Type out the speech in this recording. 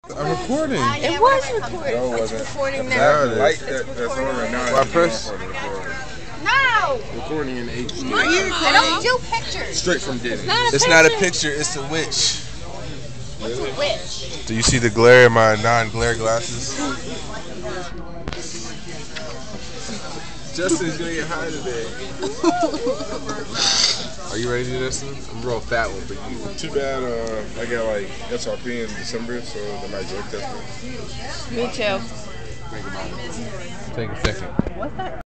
I'm recording. It was recording. No, it wasn't. It's recording now. now. Like that's on right now. Why press? No! Recording in HD. Are you recording? I don't do pictures. Straight from Denny. It's not a picture, it's a witch. What's a witch? Do you see the glare in my non-glare glasses? Justin's gonna get high today. Are you ready to do this one? I'm a real fat one for you. Too bad I got like SRP in December, so they might drug test me. Me too. Think about it. Take a second. What's that?